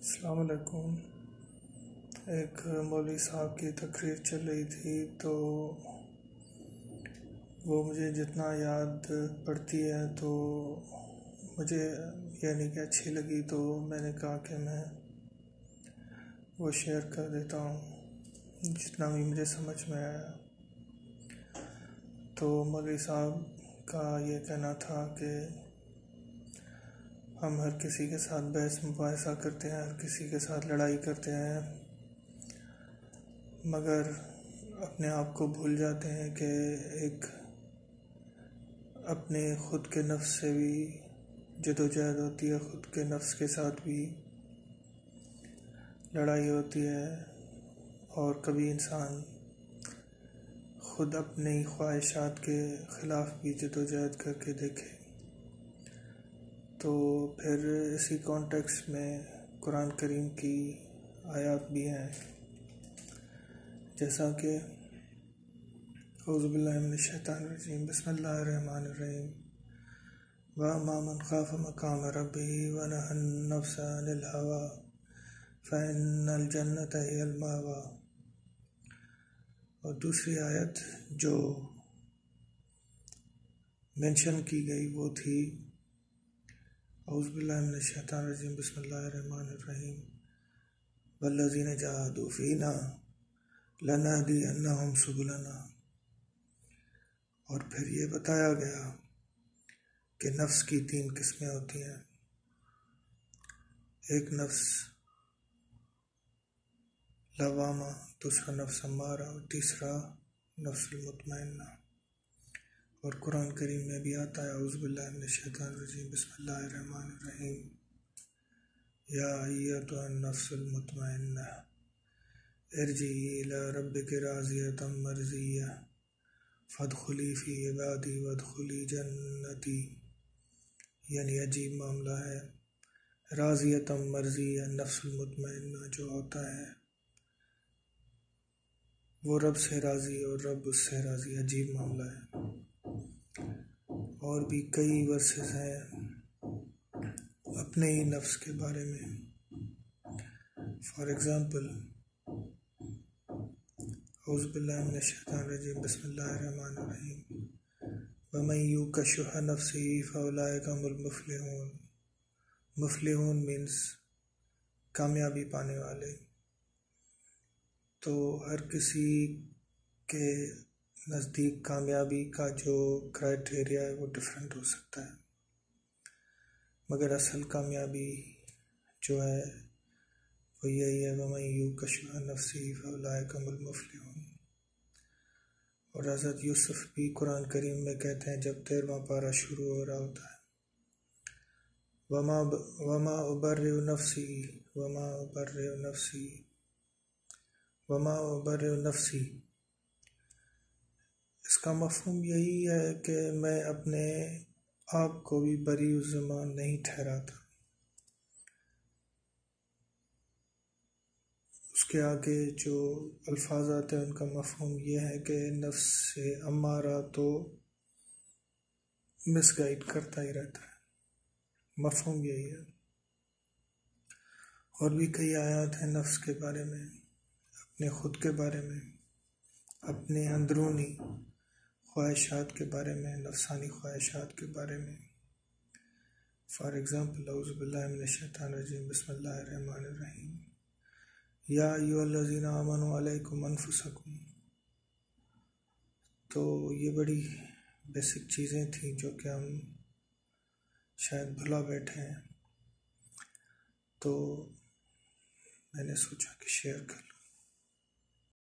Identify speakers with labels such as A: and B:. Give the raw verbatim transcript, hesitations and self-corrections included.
A: السلام علیکم۔ ایک مولوی صاحب کی تقریر چل رہی تھی تو وہ مجھے جتنا یاد پڑتی ہے تو مجھے یعنی کہ اچھی لگی، تو میں نے کہا کہ میں وہ شیئر کر دیتا ہوں جتنا بھی مجھے سمجھ میں آیا۔ تو مولوی صاحب کا یہ کہنا تھا کہ ہم ہر کسی کے ساتھ بحث مباحثہ کرتے ہیں، ہر کسی کے ساتھ لڑائی کرتے ہیں، مگر اپنے آپ کو بھول جاتے ہیں کہ ایک اپنے خود کے نفس سے بھی جد و جہد ہوتی ہے، خود کے نفس کے ساتھ بھی لڑائی ہوتی ہے، اور کبھی انسان خود اپنی خواہشات کے خلاف بھی جد و جہد کر کے دیکھے۔ تو پھر اسی کانٹیکسٹ میں قرآن کریم کی آیات بھی ہیں، جیسا کہ اعوذ باللہ من الشیطان الرجیم، بسم اللہ الرحمن الرحیم، وَأَمَّا مَنْ خَافَ مَقَامَ رَبِّهِ وَنَهَى النَّفْسَ عَنِ الْهَوَىٰ فَإِنَّ الْجَنَّةَ هِيَ الْمَأْوَىٰ۔ اور دوسری آیت جو مینشن کی گئی وہ تھی اعوذ باللہ من الشیطان الرجیم، بسم اللہ الرحمن الرحیم، وَالَّذِينَ جَاهَدُوا فِينَا لَنَهْدِيَنَّهُمْ سُبُلَنَا۔ اور پھر یہ بتایا گیا کہ نفس کی تین قسمیں ہوتی ہیں، ایک نفس لوامہ، دوسرا نفس امارہ، اور تیسرا نفس المطمئنہ۔ اور قرآن کریم میں بھی آتا ہے اعوذ باللہ من الشیطان الرجیم، بسم اللہ الرحمن الرحیم، یا ایتھا النفس المطمئنہ ارجعی الی ربک راضیۃ مرضیہ فادخلی فی عبادی وادخلی جنتی۔ یعنی عجیب معاملہ ہے، راضیۃ مرضیہ، نفس المطمئنہ جو ہوتا ہے وہ رب سے راضی اور رب اس سے راضی، عجیب معاملہ ہے۔ اور بھی کئی ورسز ہیں اپنے ہی نفس کے بارے میں، فار ایگزامپل اعوذ باللہ من الشیطان الرجیم، بسم اللہ الرحمن الرحیم، وَمَن یُوقَ شُحَّ نَفْسِهِ فَأُولَٰئِکَ هُمُ الْمُفْلِحُونَ۔ مفلحون مینس کامیابی پانے والے۔ تو ہر کسی کے نزدیک کامیابی کا جو کرائٹیریا ہے وہ ڈفرینٹ ہو سکتا ہے، مگر اصل کامیابی جو ہے وہ یہی ہے، وَمَن یُوقَ شُحَّ نَفْسِهِ فَأُولَٰئِکَ هُمُ الْمُفْلِحُونَ۔ اور حضرت یوسف بھی قرآن کریم میں کہتے ہیں جب تیرواں پارہ شروع ہو رہا ہوتا ہے، وَمَا وَمَا أُبَرِّئُ نَفْسِي وَمَا أُبَرِّئُ نَفْسِي وَمَا أُبَرِّئُ نَفْسِي۔ اس کا مفہوم یہی ہے کہ میں اپنے آپ کو بھی بری الذمہ نہیں ٹھہراتا۔ اس کے آگے جو الفاظ آتے ہیں ان کا مفہوم یہ ہے کہ نفس سے امارہ تو مس گائیڈ کرتا ہی رہتا ہے، مفہوم یہی ہے۔ اور بھی کئی آیات ہیں نفس کے بارے میں، اپنے خود کے بارے میں، اپنے اندرونی خواہشات کے بارے میں، نفسانی خواہشات کے بارے میں۔ فار ایگزامپل اعوذ باللہ من الشیطان الرجیم، بسم اللہ الرحمن الرحیم، یا ایھا الذین آمنوا علیکم انفسکم۔ تو یہ بڑی بیسک چیزیں تھیں جو کہ ہم شاید بھلا بیٹھے ہیں، تو میں نے سوچا کہ شیئر کر لوں۔